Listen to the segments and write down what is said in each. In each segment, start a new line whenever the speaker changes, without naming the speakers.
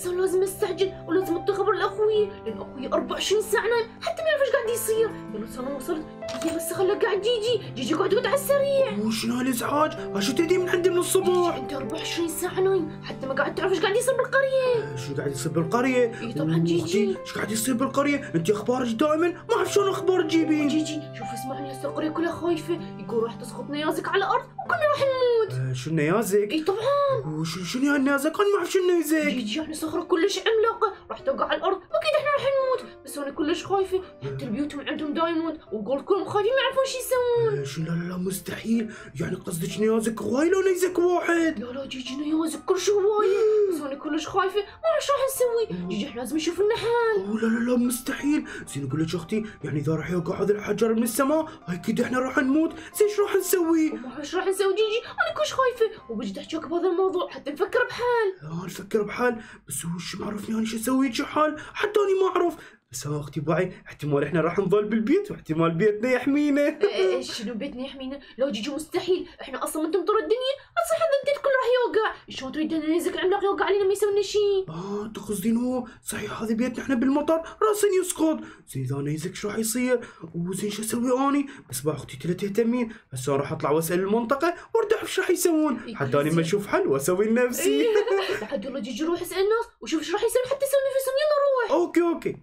بس أنا لازم استعجل ولازم اعطي خبر لاخوي، لان اخوي 24 ساعه نايم حتى ما يعرف ايش قاعد يصير. يلا انا وصلت. يا بس خلك قاعد جيجي قاعد يقعد على السريع.
وشنو هالازعاج؟ شو تريدين من عندي من الصبح؟
انت 24 ساعه نايم حتى ما قاعد تعرف ايش قاعد يصير بالقريه.
شو قاعد يصير بالقريه؟
اي طبعا جيجي.
ايش قاعد يصير بالقريه؟ انت اخبارك دائما ما اعرف شلون اخبار تجيبين.
جيجي شوف اسمعني، هسه القريه كلها خايفه، يقول راح تسقط نيازك على الارض وكلنا راح نموت.
شو النيازك؟
اي طبعا.
شنو هالنيازك؟ انا ما اعرف شو النيازك.
جيجي يعني صخره كلش عملاقه راح توقع على الارض واكيد احنا راح نموت، بس انا كلش خايفه، حتى البيوت عندهم دايموند وجولد كلهم خايفين ما يعرفون شو يسوون.
شو لا مستحيل، يعني قصدك نيازك هواي لو نيزك واحد؟
لا جيجي نيازك كل شو هوايه، بس انا كلش خايفه ما اعرف شو راح نسوي. جيجي احنا لازم نشوف لنا حل.
لا مستحيل. زين اقول لك اختي، يعني اذا راح يوقع هذا الحجر من السماء اكيد احنا راح نموت، زين ايش راح نسوي؟
وما اعرف ايش راح نسوي جيجي، انا كلش خايفه وبجي احكيك بهذا الموضوع حتى نفكر بحل.
نفكر بحل، بس هو شو معرفني انا شو اسوي شو حال، حتى اني ما اعرف. بس اختي بعي احتمال احنا راح نظل بالبيت واحتمال بيتنا يحمينا.
شنو بيتنا يحمينا؟ لا جيجي مستحيل، احنا اصلا من تمطر الدنيا اصلا هذا البيت كله راح يوقع، شلون تريد ان نيزك العملاق يوقع علينا ما يسوي لنا شيء؟
تقصدين هو صحيح هذا بيتنا احنا بالمطر راسا يسقط، زين اذا نيزك شو راح يصير؟ وزين شو اسوي اني؟ بس با اختي لا تهتمين، هسه راح اطلع واسال المنطقه وارد اعرف شو راح يسوون، حتى اني ما اشوف حل واسوي لنفسي.
لحد والله جيجي روح اسال الناس وشوف ايش راح يسوي حتى يسوي نفسهم. يلا روح.
اوكي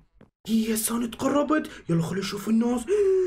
يس انا تقربت، يلا خلي اشوف الناس.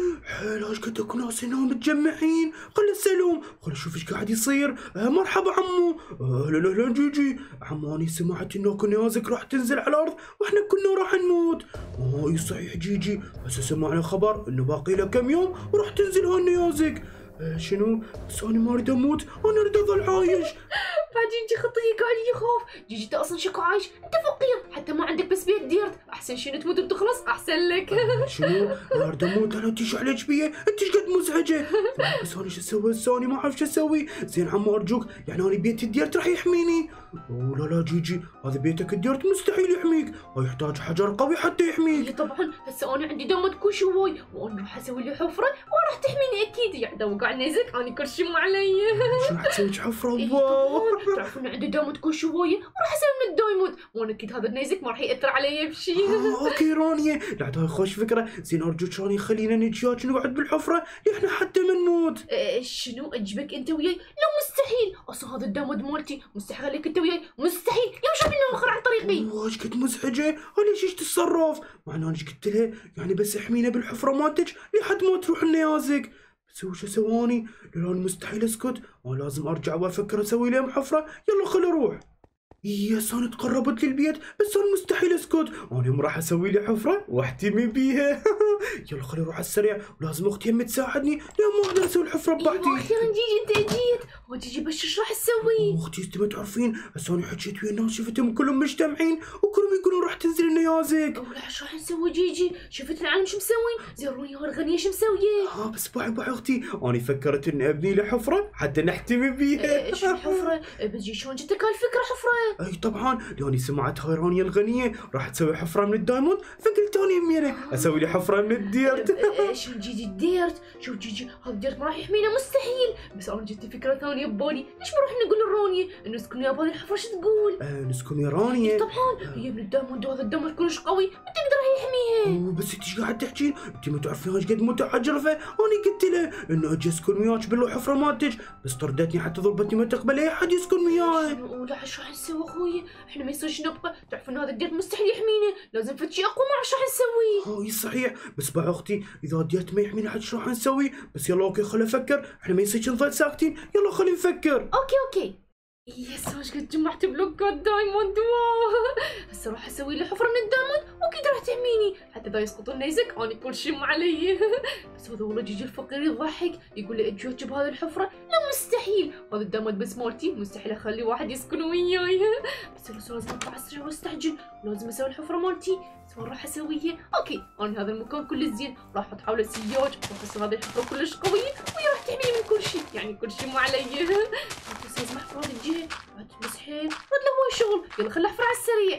حيل ايش قد اكو ناس هنا متجمعين، خلي اسالهم، خلي اشوف ايش قاعد يصير. مرحبا عمو. اهلا جيجي. عمو اني سمعت انه نيازك راح تنزل على الارض واحنا كنا راح نموت. اي صحيح جيجي، بس سمعنا خبر انه باقي له كم يوم وراح تنزل هالنيازك. شنو؟ بس انا ما اريد اموت، انا اريد اظل عايش.
بعد جيجي خطيه قاعد يخاف. جيجي انت اصلا شكو عايش، انت فقير حتى ما عندك بس بيت ديرت، احسن شنو تموت وتخلص احسن لك.
شنو؟ ما اريد اموت انا، تيجي عليك بيه، انت ايش قد مزعجه. بس انا شو اسوي هسه؟ انا ما اعرف شو اسوي. زين عمو ارجوك، يعني انا بيتي الديرت راح يحميني؟ لا جيجي، هذا بيتك الديرت مستحيل يحميك، يحتاج حجر قوي حتى يحميك.
اي طبعا، هسه انا عندي دمت كوش هواي وانا راح اسوي لي حفره وراح تحميني اكيد، يعني اذا وقع نيزك انا كل شيء مو علي.
شو راح تسوي حفره؟
واو تعرفون عندي دايموند كوش هوايه وراح اسوي من الدايموند، وانا اكيد هذا النيزك ما راح ياثر علي بشيء.
اوكي رانيا، لا هاي خوش فكره. زين ارجوك رانيا خلينا نجي نقعد بالحفره احنا حتى ما نموت.
شنو اجبك انت وياي؟ لا مستحيل، اصلا هذا الدايموند مالتي مستحيل عليك انت وياي، مستحيل. يا شوف انه مخر على طريقي.
ايش قد مزعجه، ليش ايش تتصرف؟ مع انه انا قلت لها يعني بس احمينا بالحفره مالتك لحد ما تروح النيازك. بس هو شو سواني؟ لا انا مستحيل اسكت، انا لازم ارجع وافكر اسوي لهم حفره. يلا خلي اروح. يس انا تقربت للبيت بس انا مستحيل اسكت، انا راح اسوي لي حفره واحتمي بيها. يلا خلي اروح على السريع، ولازم اختي هم تساعدني لان ما اقدر اسوي الحفره بوحدي.
اخيرا جيجي انت جيت. جيجي بس ايش راح تسوي؟
اختي انت ما تعرفين، هسه انا حكيت ويا الناس شفتهم كلهم مجتمعين وكلهم يقولون راح تنزل النيازك.
ولا ايش راح نسوي جيجي؟ شفت العالم شو مسوين؟ زروني هالغنيه شو مسويه؟
بس باي اختي، انا فكرت اني ابني لي حفره حتى نحتمي بيها.
شو الحفره؟ بس شلون جتك هالفكره حفره؟
اي طبعا، لاني سمعت هاي رانيا الغنيه راح تسوي حفره من الدايموند، فقلت اني اميره اسوي لي حفره من الديرت.
شو جيجي الديرت؟ شوف جيجي هذا الديرت ما راح يحمينا مستحيل، بس انا جتني فكره ثانيه ببالي، ليش ما نروح نقول لرانيا انه نسكن ويا بهذه الحفره؟ شو تقول؟
نسكن يا رانيا؟
طبعا هي من الدايموند وهذا الدايموند كلش قوي ما تقدر هي يحميها.
بس انت ايش قاعد تحكين؟ انت ما تعرفين ايش قد متعجرفه، انا قلت له انه اجي اسكن وياك بالحفره مالتك، بس طردتني حتى ضربتني ما تقبل اي احد يسكن وياي.
لا ايش راح نسوي اخوي؟ احنا ما يصيرش نبقى، تعرف ان هذا الديرت مستحيل يحمينا، لازم فد شيء اقوى. ما اعرف شو راح نسوي.
اي صحيح، بس بقى اختي اذا الديرت ما يحمينا حد شو راح نسوي؟ بس يلا اوكي خلينا نفكر، احنا ما يصيرش نظل ساكتين، يلا خلينا نفكر.
اوكي يس ايش قد جمعت بلوكات دايموند. واو هسه راح اسوي لي حفره من الدايموند واكيد راح تحميني، حتى اذا يسقط النيزك انا كل شيء مو علي. بس هذا والله جيجي الفقير يضحك، يقول لي اجي بهذه الحفره، لا مستحيل، هذا الدايموند بس مالتي مستحيل اخلي واحد يسكن وياي. بس لازم اطلع على السريع واستعجل، ولازم اسوي الحفره مالتي. بس وين راح اسويها؟ اوكي انا هذا المكان كله زين، راح احط حوله سياج، راح اسوي هذه الحفره كلش قويه وهي راح تحميني من كل شيء، يعني كل شيء مو علي. بس لازم احفر هذا الجهه، بس حيل رد له هو شغل. يلا خلي احفر على السريع.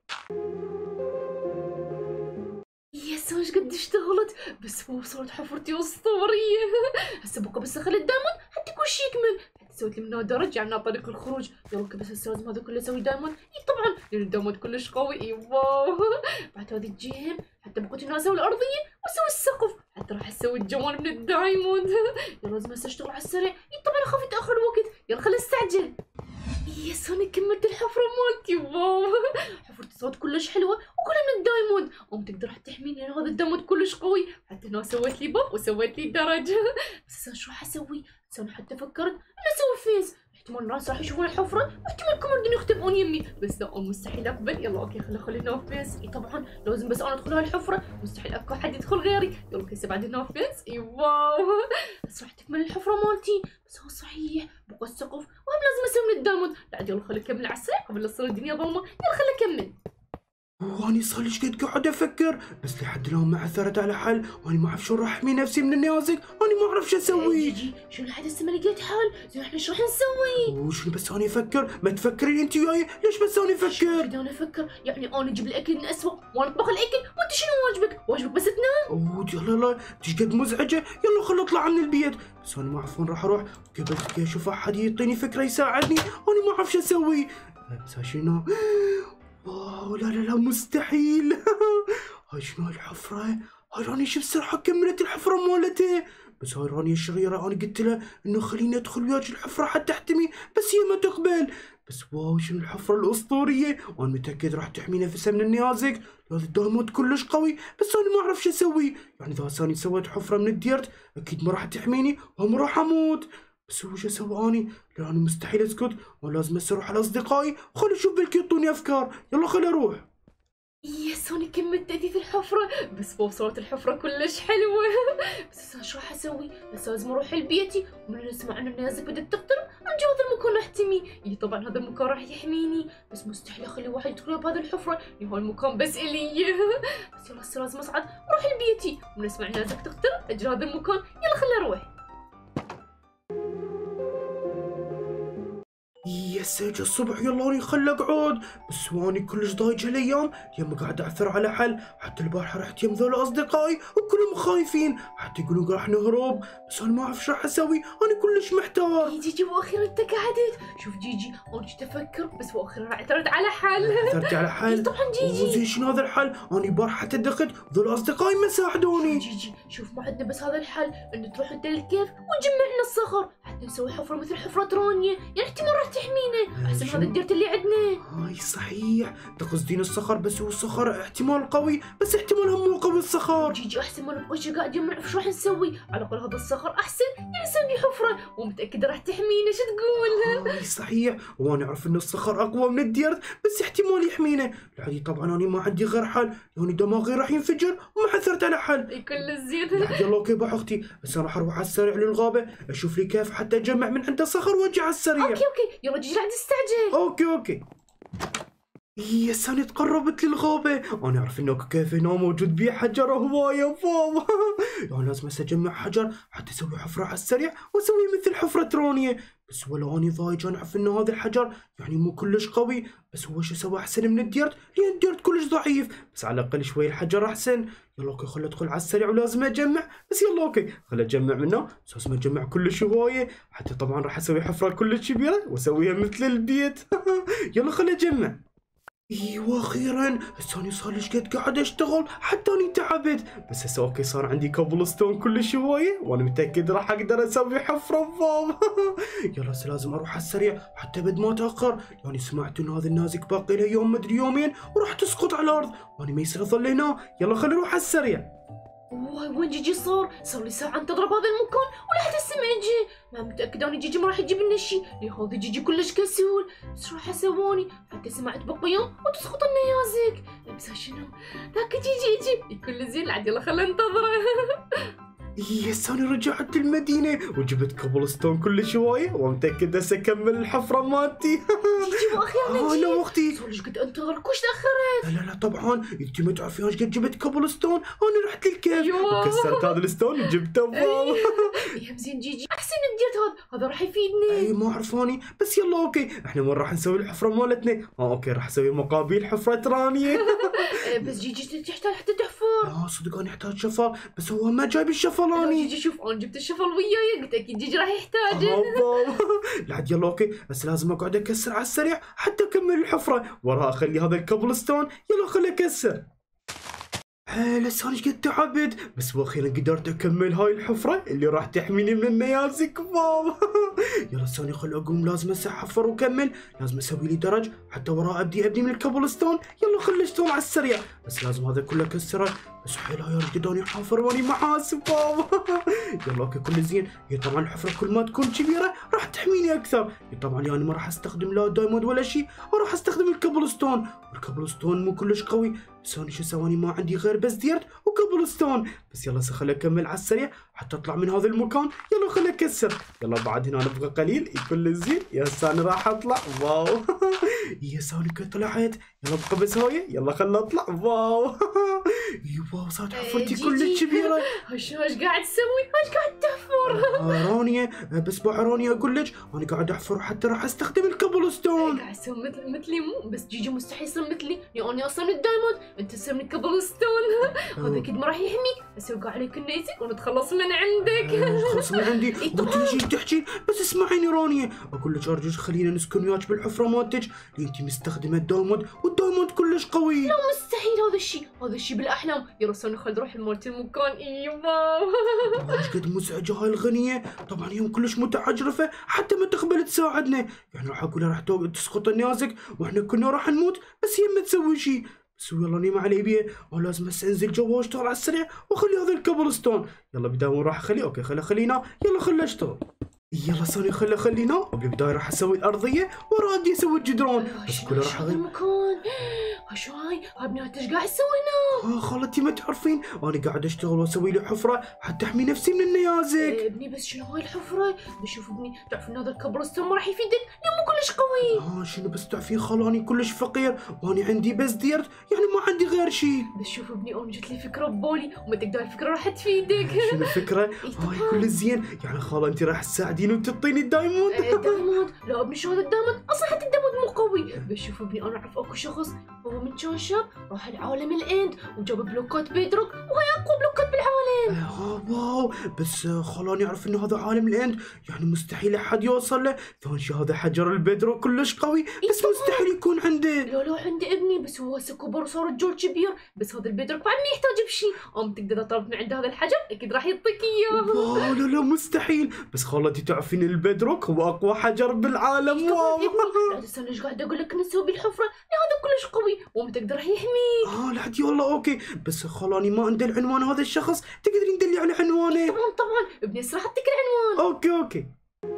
يس ايش قد اشتغلت، بس مو صارت حفرتي اسطوريه. هسه بقى بس اخلي الدايموند حتى كل شيء يكمل، سويت لي منها درج يعني على طريق الخروج. يلا اوكي بس هسه لازم هذا كله اسوي دايموند. اي طبعا لان الدايموند كلش قوي. اي واو. بعد هذه الجيم حتى بقيت اني اسوي الارضيه واسوي السقف، حتى راح اسوي الجمال من الدايموند. يلا لازم هسه اشتغل على السريع. اي طبعا اخاف اتاخر الوقت. يلا خلينا نستعجل. يس انا كملت الحفره مالتي. واو حفرة صوت كلش حلوه وكلها من الدايموند. تقدر راح تحميني لان هذا الدايموند كلش قوي. حتى هنا سويت لي باب وسويت لي درج. بس هسه شو راح اسوي؟ هسه انا حتى فكرت اني اسوي فيس. احتمال الناس راح يشوفون الحفره واحتمال كمان بدهم يختبئون يمي، بس لا مستحيل اقبل. يلا اوكي خلي هنا فيس. اي طبعا لازم بس انا ادخل هاي الحفره، مستحيل اكو حد يدخل غيري. يلا اوكي هسه بعد هنا فيس. اي واو بس راح تكمل الحفره مالتي. بس هو صحيح بقى السقف وهم لازم اسوي من الدايموند. لا يلا خلي اكمل على السريع قبل لا تصير الدنيا ظلمه. يلا خلي اكمل.
واني صار لي قد قاعد افكر بس لحد الان ما عثرت على حل، واني ما اعرف شلون راح احمي نفسي من النيازك، واني ما اعرف شو اسوي.
جيجي شو لحد هسه ما لقيت حل، زين احنا شو راح نسوي؟
وشنو بس اني افكر؟ ما تفكرين انت وياي؟ ليش بس اني افكر؟
انا افكر يعني انا اجيب الاكل من اسوق وانا اطبخ الاكل وانت شنو واجبك؟ واجبك بس تنام؟
يلا لا انت قد مزعجه. يلا خل اطلع من البيت. بس انا ما اعرف وين راح اروح، قبل اشوف احد يعطيني فكره يساعدني، وانا ما اعرف شو اسوي. بس شنو؟ واو لا مستحيل. هاي شنو الحفرة؟ هاي راني شوف سرحة كملت الحفرة مالته. بس هاي راني الشريرة انا قلت لها انه خليني ادخل وياك الحفرة حتى احتمي، بس هي ما تقبل. بس واو شنو الحفرة الاسطورية، وانا متأكد راح تحمي نفسها من النيازك. هذا الدايموند كلش قوي، بس انا ما اعرف شو اسوي. يعني اذا هسه سويت حفرة من الديرت اكيد ما راح تحميني وهم راح اموت. بس هو شو اسوي اني؟ لا انا مستحيل اسكت، ولازم اروح على اصدقائي وخلي اشوف بلكي يعطوني افكار. يلا خلي اروح.
يس انا كملت تأديت الحفرة. بس فوق صوت الحفرة كلش حلوة. بس هسه شو راح اسوي؟ بس لازم اروح لبيتي ومن اسمع انه النازك بدت تقترب انجي هذا المكان احتمي. اي طبعا هذا المكان راح يحميني، بس مستحيل اخلي واحد يدخل بهذا الحفرة لان هو المكان بس الي. بس يلا هسه لازم اصعد واروح لبيتي ومن اسمع النازك تقترب اجي هذا المكان. يلا خلي اروح.
يس اجى الصبح يلا اني خل اقعد. بس واني كلش ضايج هالايام، يما قاعد اعثر على حل. حتى البارحه رحت يم ذول اصدقائي وكلهم خايفين، حتى يقولون راح نهرب، بس انا ما اعرف شو راح اسوي، انا كلش محتار.
جيجي واخيرا انت قعدت. شوف جيجي انا كنت افكر بس واخيرا عثرت على حل.
عثرت على حل؟
طبعا جيجي.
زين شنو هذا الحل؟ انا البارحه حتى دخلت ذول اصدقائي ما ساعدوني.
جيجي شوف ما عندنا بس هذا الحل، انه تروح انت للكيف ونجمعنا الصخر حتى نسوي حفره مثل حفره رانيا، يعني احتمال راح تحمينا احسن هذا الديرت اللي عندنا.
هاي صحيح، تقصدين الصخر، بس هو الصخر احتمال قوي، بس احتمال هم مو قوي الصخر.
جيجي احسن ما نبقى قاعد يجمع شو راح نسوي، على الاقل هذا الصخر احسن يعني نسوي حفره ومتاكده راح تحمينا. شو تقول؟
هاي صحيح، وانا اعرف ان الصخر اقوى من الديرت، بس احتمال يحمينا. العادي طبعا انا ما عندي غير حل، يعني دماغي راح ينفجر وما حثرت على حل.
كل زين.
يلا اوكي بح اختي، بس انا راح اروح على السريع للغابه اشوف لي كيف حتى اجمع من عنده صخر واجي على السريع.
اوكي يلا جيجي لا تستعجل.
اوكي يس انا تقربت للغابة. انا اعرف انه كيف هنا موجود بيه حجر هواية فوق. يعني لازم اجمع حجر حتى اسوي حفرة على السريع واسوي مثل حفرة رانية. بس ولا اني ضايج، انا اعرف انه هذا الحجر يعني مو كلش قوي، بس هو شو سوى احسن من الديرت لان الديرت كلش ضعيف، بس على الاقل شوي الحجر احسن. يلا اوكي خل ادخل على السريع ولازم اجمع. بس يلا اوكي خل اجمع منه، بس لازم اجمع كلش هواية حتى طبعا راح اسوي حفرة كلش كبيرة واسويها مثل البيت. يلا خل اجمع. ايوه اخيرا، هسه اني صار لي قد قاعد اشتغل حتى اني تعبت، بس هسه اوكي صار عندي كابل ستون كلش هوايه وانا متاكد راح اقدر اسوي حفره باب. يلا هسه لازم اروح على السريع حتى بد ما اتاخر، يعني سمعت انه هذا النازك باقي له يوم مدري يومين وراح تسقط على الارض وانا ما يصير اظل هنا. يلا خلينا نروح على السريع.
واي وين جيجي صار لي ساعة انتظر بهذا المكان ولا حتى السمع يجي. ما متأكدة اني جيجي ما راح يجيب لنا شيء، لان هذا جيجي كلش كسول. بس راح اسواني حتى سمعت بقى يوم وتسقط النيازك. بس شنو؟ ذاك جيجي كل زين عاد يلا خلينا ننتظره.
يس انا رجعت المدينة وجبت كابل ستون كلش هواية ومتأكد هسه اكمل الحفرة مالتي.
جيجي واخيرا نجي.
انا واختي
صار ليش قد انتظرك وش تأخرت؟
لا طبعا انت ما تعرفين ايش قد جبت كابل ستون، انا رحت للكيف وكسرت هذا الستون وجبته بابا.
ايه زين جيجي احسن الديرت هذا راح يفيدنا.
اي ما عرفاني، بس يلا اوكي احنا وين راح نسوي الحفرة مالتنا؟ اوكي راح اسوي مقابل حفرة رانية.
بس جيجي تحتاج حتى تحفر.
صدق انا احتاج شفر، بس هو ما جايب الشفر. خلاني.
جيجي شوف انا جبت الشفل وياي، قلت اكيد جيجي راح يحتاجه.
لحد يلا اوكي، بس لازم اقعد اكسر على السريع حتى اكمل الحفره، وراها اخلي هذا الكابل ستون. يلا خلي اكسر. لسه انا قد تعبت، بس واخيرا قدرت اكمل هاي الحفره اللي راح تحميني من النيازك. بابا يلا ثاني خل اقوم، لازم احفر واكمل، لازم اسوي لي درج حتى وراه ابني من الكابل ستون. يلا خل اشتغل على السريع، بس لازم هذا كله اكسره. بس حيلها يا رجال اني حافر واني محاسب. بابا يلا اوكي كل زين. هي طبعا الحفره كل ما تكون كبيره راح تحميني اكثر. طبعا يعني ما راح استخدم لا دايموند ولا شيء، وراح استخدم الكابل ستون. والكابل ستون مو كلش قوي، بس انا شو اسوي، ما عندي غير بس ديرت وكابل ستون. بس يلا خل اكمل على السريع حتى اطلع من هذا المكان. يلا خل اكسر. يلا بعد هنا نبغى قليل يكون زين. يا ساني راح اطلع. واو يا ساني طلعت. يلا بقى بس هاي. يلا خل اطلع. واو واو صارت حفرتي كلش كبيره.
ايش قاعد تسوي؟ ايش قاعد تحفر؟
رانيا بس رانيا اقول لك انا قاعد احفر حتى راح استخدم الكابل ستون.
قاعد تسوي مثلي مو بس جيجي مستحيل يصير مثلي، لاني اصلا من الدايموند، انت تصير من الكابل ستون. هذا اكيد ما راح يحميك، بس يوقع عليك النيزك ونتخلص من عندك.
خلص من عندي وتجي تحكي. بس اسمعيني رانيا، اقول لك ارجوك خلينا نسكن وياك بالحفره مالتك، انت مستخدمه الدايموند والدايموند كلش قوي.
لا مستحيل هذا الشيء بالاحلام. يلا سوني خل نروح لمالت المكان. ايوه
ايش قد مزعجه هاي الغنيه. طبعا يوم كلش متعجرفه حتى ما تقبل تساعدنا، يعني راح اقول راح تسقط النيازك واحنا كنا راح نموت، بس هي ما تسوي شيء. بس يلا اني ما علي بيه، لازم هسه انزل جوا واشتغل على السريع واخلي هذا الكابل ستون. يلا بدايه راح اخليه اوكي خلينا. يلا خلي اشتغل. يلا سوني خلينا. وبالبدايه راح اسوي الارضيه ورا بدي اسوي الجدران. بس كله راح
هذا المكان. شو هاي بنات ايش قاعد تسوي هنا؟
خالتي ما تعرفين انا قاعد اشتغل واسوي لي حفره حتى احمي نفسي من النيازك.
ابني بس شنو هاي الحفره؟ بشوف ابني تعرف ان هذا الكابل ستون ما راح يفيدك لانه مو كلش قوي.
شنو بس تعرفين خلاني كلش فقير واني عندي بس ديرت، يعني ما عندي غير شيء.
بس شوف ابني انا جت لي فكره ببالي وما تقدر الفكره راح تفيدك.
شنو الفكره؟ هاي كل زين، يعني خاله انت راح تساعديني وتعطيني الدايموند.
الدايموند؟ لا ابني شو هذا الدايموند؟ اصلا حتى الدايموند مو قوي. بس شوف ابني انا اعرف اكو شخص هو من كان شاب راح لعالم الاند وجاب بلوكات بيدروك، وهي اقوى بلوكات بالعالم.
واو بس خلاني اعرف انه هذا عالم الاند، يعني مستحيل احد يوصل له. ثاني شيء هذا حجر البيدروك كلش قوي، بس مستحيل يكون عنده.
لا عنده ابني، بس هو هسه كبر وصار رجال كبير. بس هذا البيدروك بعد ما يحتاج بشيء. تقدر طلبت من عنده هذا الحجر اكيد راح يعطيك اياه.
واو لا مستحيل. بس خالتي تعرفين البيدروك هو اقوى حجر بالعالم. واو
لا استنى ايش قاعد اقول لك نسوي بالحفره، هذا كلش قوي وما تقدر راح يحميك.
لحد والله اوكي. بس خلاني ما عنده العنوان هذا الشخص، تقدرين تدلي على عنوانه؟
طبعا ابني راح اعطيك العنوان.
اوكي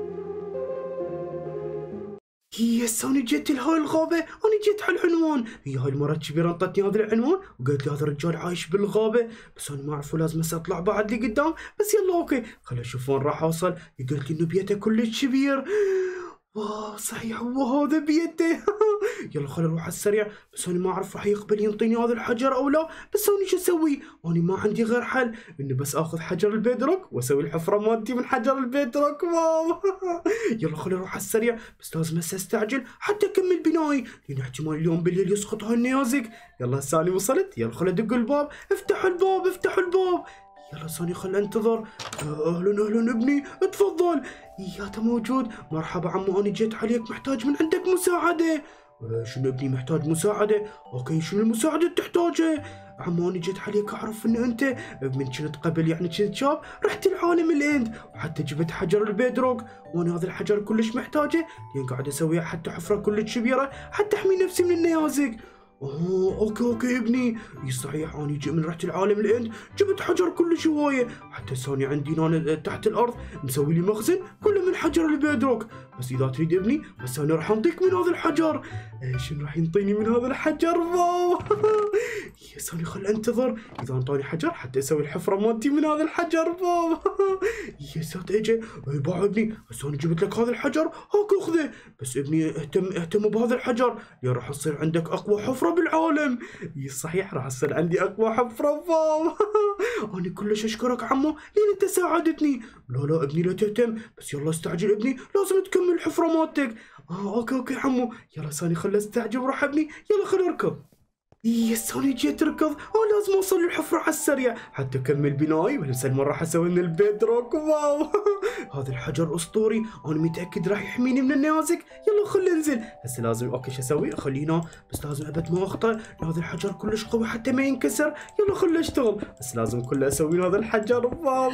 يس انا جيت لهاي الغابه، انا جيت على العنوان. هي هاي المره الكبيره انطتني هذا العنوان وقالت لي هذا الرجال عايش بالغابه، بس انا ما اعرفه، لازم هسه اطلع بعد لقدام. بس يلا اوكي خليني اشوف وين راح اوصل. قالت لي انه بيته كلش كبير. واو صحيح هو هذا بيته. يلا خلينا نروح على السريع. بس انا ما اعرف راح يقبل ينطيني هذا الحجر او لا. بس انا شو اسوي؟ انا ما عندي غير حل اني بس اخذ حجر البيدروك واسوي الحفره مالتي من حجر البيدروك. واو يلا خلينا نروح على السريع. بس لازم هسه استعجل حتى اكمل بناي، لان احتمال اليوم بالليل يسقط هالنيازك. يلا هسه انا وصلت. يلا خلينا ادق الباب. افتحوا الباب. يلا ثاني خل انتظر. اهلا ابني اتفضل. ياته موجود. مرحبا عمو انا جيت عليك محتاج من عندك مساعدة. شنو ابني محتاج مساعدة؟ اوكي شنو المساعدة اللي تحتاجها؟ عمو انا جيت عليك اعرف ان انت من كنت قبل يعني كنت شاب رحت العالم الاند وحتى جبت حجر البيدروك، وانا هذا الحجر كلش محتاجه لان قاعد اسوي حتى حفرة كلش كبيرة حتى احمي نفسي من النيازك. اوكي ابني. صحيح اني من رحت العالم الاند جبت حجر كلش هوايه، حتى ثاني عندي هنا تحت الارض مسوي لي مخزن كله من حجر البيدروك. بس اذا تريد ابني بس انا راح انطيك من هذا الحجر. شنو راح ينطيني من هذا الحجر؟ واو يا ثاني خل انتظر. اذا انطاني حجر حتى اسوي الحفره مالتي من هذا الحجر. واو يا سات اجى. باع ابني بس انا جبت لك هذا الحجر هاك اخذه. بس ابني اهتم بهذا الحجر لان راح تصير عندك اقوى حفره بالعالم. صحيح راح تصير عندي اقوى حفره. واو انا كلش اشكرك عمو لان انت ساعدتني. لا ابني لا تهتم، بس يلا استعجل ابني لازم تكمل الحفره مالتك. اوكي عمو. يلا ثاني خل استعجل وراح ابني. يلا خل اركب. يسوني جيت ركض، لازم اوصل للحفرة على السريع حتى اكمل بناي، بس هالمرة راح اسوي من البيد روك. واو هذا الحجر اسطوري، انا متأكد راح يحميني من النيازك. يلا خلينا ننزل. هسه لازم اوكي شو اسوي؟ اخليه هنا، بس لازم ابد ما اخطأ، هذا الحجر كلش قوي حتى ما ينكسر. يلا خلينا اشتغل، بس لازم كله اسوي هذا الحجر. واو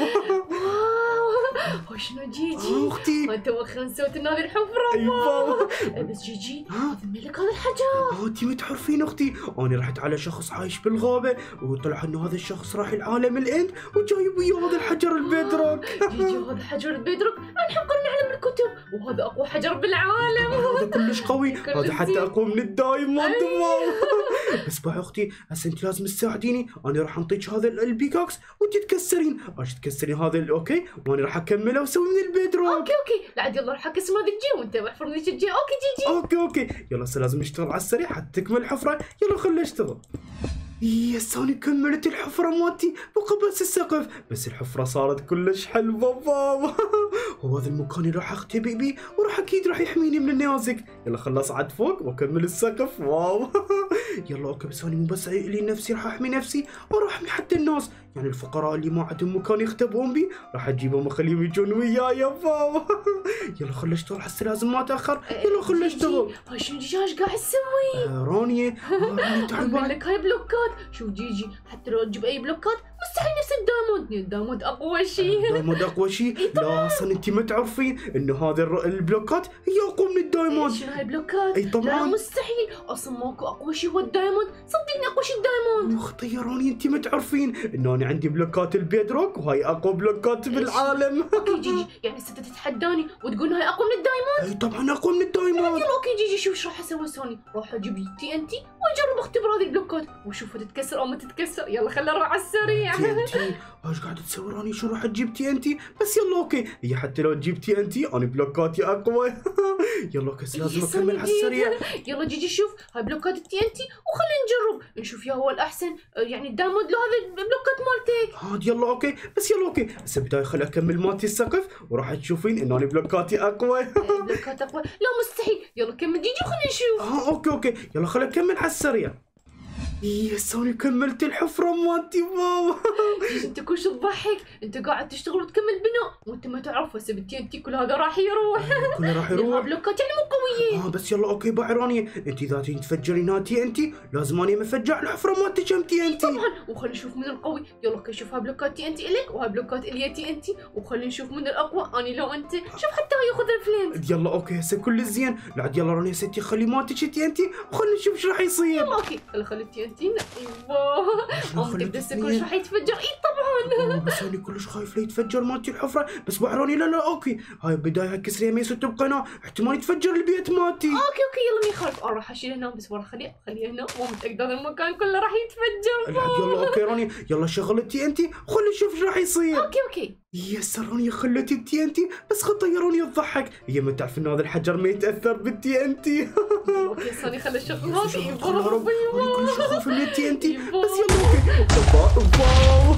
شنو جيجي؟
اختي
ما توخى سويت هذه الحفرة.
ايوه
بس جيجي هذا ملك هذا الحجر.
انتي متعرفين اختي، انا رحت على شخص عايش بالغابة وطلع انه هذا الشخص راح العالم الاند وجايب وياه هذا الحجر البيدروك.
جيجي هذا حجر البيدروك نحن قرنا علم الكتب، وهذا اقوى حجر بالعالم.
هذا كلش قوي، هذا حتى اقوى من الدايموند. واو بس بقى اختي هسه انت لازم تساعديني، انا راح انطيك هذا البيكاكس وانت تكسرين، عشان تكسرين هذا اوكي، وانا راح اكمله واسوي من البيدروك.
اوكي لا يلا راح اكسر هذا الجي وانت احفر من الجي. اوكي جيجي.
اوكي يلا هسه لازم نشتغل على السريع حتى تكمل الحفرة. يلا خلينا نشتغل. يس انا كملت الحفرة مالتي، بقى بس السقف، بس الحفرة صارت كلش حلوة. واو وهذا المكان اللي راح اختبئ بيه وراح اكيد راح يحميني من النيازك. يلا خلنا اصعد فوق واكمل السقف. واو يلا اوكي، بس انا مو بس لي نفسي، راح احمي نفسي وراح احمي حتى الناس، يعني الفقراء اللي ما عندهم مكان يختبئون بيه راح اجيبهم واخليهم يجون وياي. واو يلا خلنا اشتغل هسه، لازم ما اتاخر. يلا خلنا نشتغل.
هاي شنو جيجي ايش قاعد تسوي؟
رانيا تعالي
عامل لك هاي بلوكات. شوف جيجي حتى لو تجيب اي بلوكات مستحيل نفس الدايموند. الدايموند اقوى شيء.
الدايموند اقوى شيء؟ لا اصلا انت ما تعرفين انه هذه البلوكات هي اقوى من الدايموند.
شنو هاي بلوكات؟
اي طبعا.
لا مستحيل، اصلا ماكو اقوى شيء هو الدايموند، صدقني اقوى شيء الدايموند.
اختي يا راني انت ما تعرفين انه انا عندي بلوكات البيدروك وهي اقوى بلوكات بالعالم.
اوكي جيجي يعني انت تتحداني وتقول هاي اقوى من الدايموند؟
اي طبعا اقوى من الدايموند.
يلا اوكي جيجي شوف ايش راح اسوي سوني، راح اجيب تي ان تي واجرب اختبر هذه البلوكات واشوفها تتكسر او ما تتكسر. يلا خلينا نروح على السريع.
تي ان تي ايش قاعده تسوي راني؟ شو راح تجيب تي ان تي؟ بس يلا اوكي، هي حتى لو تجيب تي ان تي انا بلوكاتي اقوى. يلا اوكي لازم اكمل على السريع.
يلا جيجي شوف هاي بلوكات التي ان تي وخلينا نجرب نشوف يا هو الاحسن، يعني الدايموند لو هذا البلوكات مالتك.
هاد يلا اوكي، بس يلا اوكي هسه بداية خل اكمل مالتي السقف وراح تشوفين انه انا بلوكاتي اقوى.
بلوكات اقوى؟ لا مستحيل. يلا كمل جيجي وخلينا نشوف.
اوكي يلا خل اكمل على السريع. يس انا كملت الحفرة مالتي. واو
جيجي انت كلش تضحك، انت قاعد تشتغل وتكمل بناء وانت ما تعرف هسه بالتي ان تي كل هذا راح يروح.
كله راح يروح.
بلوكات يعني مو قوية.
بس يلا اوكي بعرانية، انت اذا تيجي تفجرين هاي تي ان تي لازم اني مفجع الحفرة مالتي كم تي ان تي.
طبعا وخلينا نشوف من القوي. يلا اوكي شوف هاي بلوكات تي ان تي الك وهاي بلوكات الي تي ان تي، وخلينا نشوف من الاقوى اني لو انت. شوف حتى هاي ياخذ الفلينت.
يلا اوكي هسه كل زين، لعد يلا رانيا ستي خلي مالتك تي ان تي وخلينا نشوف ايش راح يصير.
يلا اوكي خلي التي ان تي. ايوه تبدا كلش راح يتفجر. اي طبعا.
بس انا كلش خايف لا يتفجر مالتي الحفرة. بس بعراني لا اوكي، هاي بداية كسرية ما يصير تبقى هنا، احتمال يتفجر البيت مالتي.
اوكي يلا ما يخالف. راح اشيل هنا بس ورا خليه هنا، مو متاكد هذا المكان كله راح يتفجر.
لعد يلا اوكي راني يلا شغل التي ان تي وخلي نشوف ايش راح يصير.
اوكي
يس راني خلت التي ان تي، بس خطة يا راني تضحك، هي ما تعرف ان هذا الحجر ما يتاثر بالتي ان تي.
اوكي ثاني خلي الشغل هذا.
يا رب انا كلش اخاف من التي ان تي. بس يلا اوكي. واو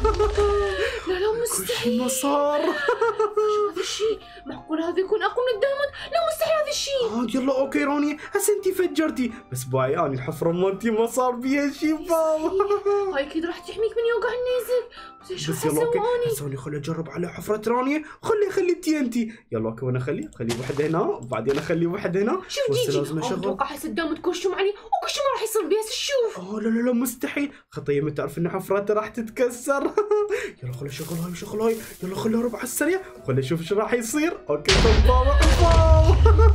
لا
كل شيء
مستحيل.
ما صار.
شو هذا الشيء؟ معقول هذا يكون اقوى من الدايموند؟ لا مستحيل هذا الشيء.
يلا اوكي راني هسه انتي فجرتي، بس باي اني الحفرة مالتي ما صار بيها شيء. واو
هاي اكيد راح تحميك من يوقع النيزك. بس
بس يلا اوكي هسه اني خلي اجرب على حفرة رانيا، خلي التي ان تي. يلا اوكي وانا خلي واحدة هنا وبعدين اخلي واحدة هنا.
شوف جيجي اتوقع هسه الدايموند كوشم علي وكل شيء ما راح يصير بيه. شوف
لا مستحيل، خطية ما تعرف ان حفرته راح تتكسر. يلا خلي شغل هاي يلا خلي اهرب على السريع وخلي اشوف ايش راح يصير. اوكي واو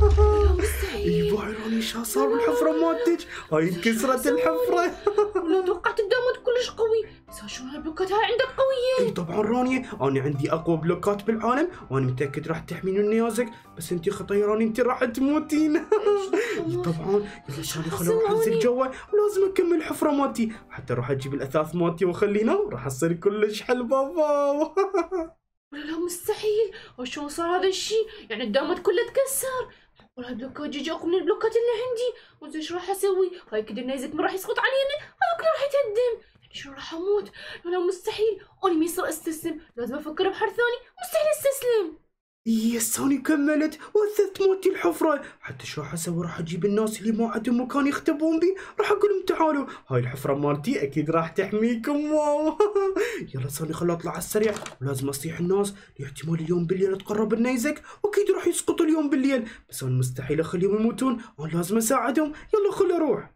ايوه راني ايش صار بالحفرة مالتك؟ هاي انكسرت الحفرة.
ولو توقعت الدايموند كلش قوي، بس شو هالبلوكات هاي عندك قوية.
اي طبعا راني انا عندي اقوى بلوكات بالعالم وانا متاكد راح تحميني من النيازك، بس انتي خطية راني انتي راح تموتين. اي طبعا يلا شاني خليني اروح انزل جوا ولازم اكمل الحفرة مالتي حتى اروح اجيب الاثاث مالتي واخلينا وراح تصير كلش حلوة. واو
لا مستحيل. وشو صار هذا الشيء؟ يعني الدايموند كله تكسر. والله البلوكات جيجي اقوى من البلوكات اللي عندي. وانت ايش راح اسوي؟ هاي كذا النيزك ما راح يسقط علينا، هاي كله راح يتهدم. يعني شو راح اموت؟ لا مستحيل. انا ما يصير استسلم، لازم افكر بحل ثاني. مستحيل استسلم.
يساني كملت واثثت موتي الحفرة. حتى شو راح اسوي؟ راح اجيب الناس اللي ما عندهم مكان يختبون بي، راح اقول لهم تعالوا هاي الحفرة مالتي اكيد راح تحميكم. واو يلا ساني خلي اطلع على السريع، ولازم اصيح الناس لاحتمال اليوم بالليل اتقرب النيزك واكيد راح يسقطوا اليوم بالليل، بس انا مستحيل اخليهم يموتون، انا لازم اساعدهم. يلا خلي اروح.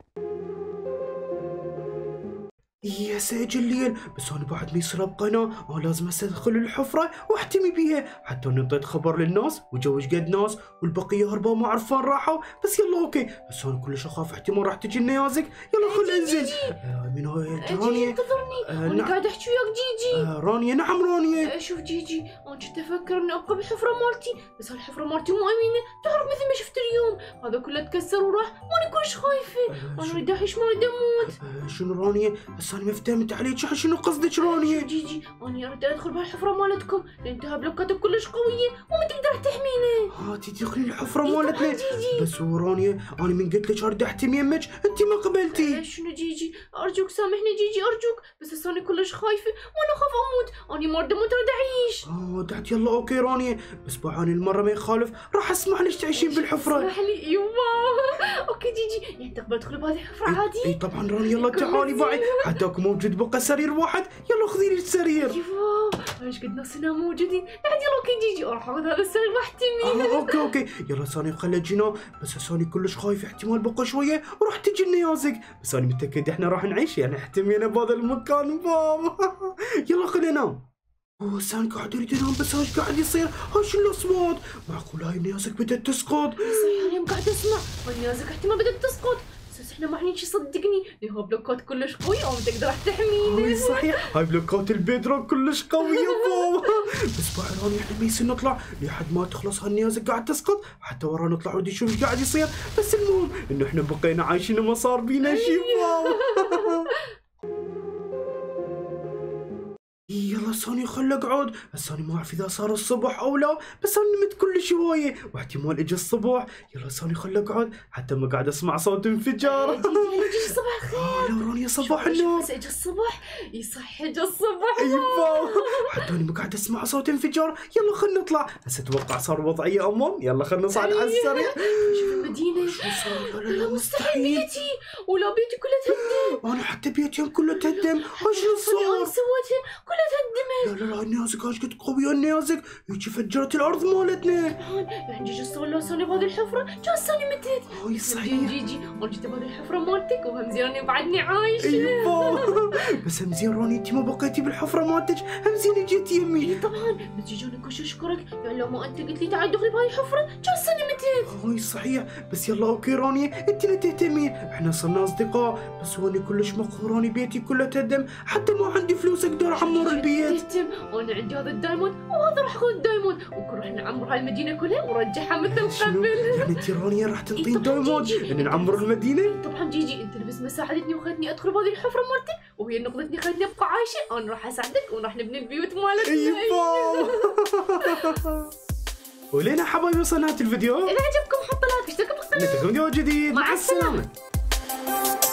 يا ساج الليل، بس انا بعد ما يصير بقناة انا لازم ادخل الحفرة واحتمي بيها، حتى اني انطيت خبر للناس وجو ايش قد ناس والبقية هربوا ما اعرف وين راحوا، بس يلا اوكي. بس انا كلش اخاف احتمال راح تجي النيازك. يلا خل انزل. من هاي
رانيا؟ انتظرني، انا قاعد احكي وياك جيجي.
رانيا. نعم رانيا.
شوف جيجي، انا كنت افكر اني ابقى بالحفرة مالتي، بس هالحفرة مالتي مو امينة، تعرف مثل ما شفت اليوم هذا كله تكسر وراح وانا كلش خايفة، انا اريد اعيش ما اريد اموت.
شنو رانيا؟ بس انا ما فهمت عليك، شنو قصدك رانيا؟
جيجي انا اريد ادخل بهالحفرة مالتكم لانها بلوكاتك كلش قوية وما تقدر تحميني.
تدخلي الحفرة مالتنا؟
جيجي
بس رانيا انا من قلت لك اريد احتمي يمك انت ما قبلتي.
شنو جيجي؟ ارجوك سامحني جيجي ارجوك، بس هسه انا كلش خايفة وانا اخاف اموت، انا ما اريد اموت اريد اعيش.
دعت يلا اوكي رانيا، بس بعاني المرة ما يخالف راح اسمح ليش تعيشين بالحفرة.
اسمح لي يما. اوكي جيجي، يعني تقبل تدخل بهذه الحفرة عادي؟
اي طبعا رانيا، يلا تعالي بعد حتى اكو موجود بقى سرير واحد، يلا خذي لي السرير.
يما ايش قد ناس هنا موجودين، بعد يلا اوكي جيجي راح اخذ هذا السرير واحتمي.
اوكي يلا ساني خلي جينا، بس ساني كلش خايف احتمال بقى شوية وراح تجي النيازك، بس انا متأكد احنا راح نعيش، يعني احتمينا بهذا المكان بابا. يلا خلينا ننام. سان قاعد يريد ينام، بس ايش قاعد يصير؟ شو الاصوات؟ معقول هاي النيازك بدأت تسقط؟
صحيح اليوم قاعد اسمع النيازك احتمال بدأت تسقط، بس احنا ما حنيجي صدقني، لانها بلوكات كلش قوية وما تقدر تحميني.
صحيح هاي بلوكات البيدروك كلش قوية بابا. بس بعد راني احنا ما يصير نطلع لحد ما تخلص هالنيازك قاعد تسقط، حتى ورا نطلع ودي نشوف ايش قاعد يصير، بس المهم انه احنا بقينا عايشين وما صار بينا شي بابا. يلا سوني خل اقعد، هسه انا ما اعرف اذا صار الصبح او لا، بس انا نمت كلش هوايه واحتمال اجى الصبح. يلا سوني خل اقعد حتى ما قاعد اسمع صوت انفجار.
جيجي صباح الخير.
لا رانيا صباح النور.
بس اجى الصبح، يصح اجى الصبح.
ايوه حتى انا ما قاعد اسمع صوت انفجار. يلا خلنا نطلع، هسه اتوقع صار وضعيه امم. يلا خلنا نصعد على السريع.
شوف المدينه.
شو صار؟
لا مستحيل بيتي ولا بيتي كله تهدم.
انا حتى بيتي كله تهدم. شو صار؟
انا سويتها كلها تهدمت.
لا النيازك ايش قد قويه النيازك، هيجي فجرت الارض مالتنا.
يعني جيجي صار له سوني بهذه الحفره، جا سوني متت.
اي صحيح
جيجي انا جيت بهذه الحفره مالتك وهم زين بعدني عايش.
ايوه بس هم زين راني انت ما بقيتي بالحفره مالتك، هم زين جيتي يمي.
طبعا بس جيجي انا كلش اشكرك، يعني لو ما انت قلت لي تعالي دخلي بهاي الحفره جا سوني متت.
اي صحيح، بس يلا اوكي رانيا انت لا تهتمين، احنا صرنا اصدقاء، بس هوني كلش مقهوراني بيتي كله تهدم، حتى ما عندي فلوس اقدر اعمر البيت.
وانا عندي هذا الدايموند وهذا راح اخذ الدايموند ونروح نعمر هاي المدينه كلها ونرجعها مثل قبل.
يعني انت رانيا راح تنطين دايموند ان نعمر المدينه؟
طبعا جيجي انت بس ما ساعدتني وخلتني ادخل بهذه الحفره مالتك، وهي نقذتني خلتني ابقى عايشه، انا راح اساعدك وراح نبني البيوت مالتنا.
ايوه ولينا حبايبي وصلنا الفيديو.
اذا عجبكم حطوا لايك واشتركوا بالقناه.
نلتقي فيديو جديد.
مع السلامه.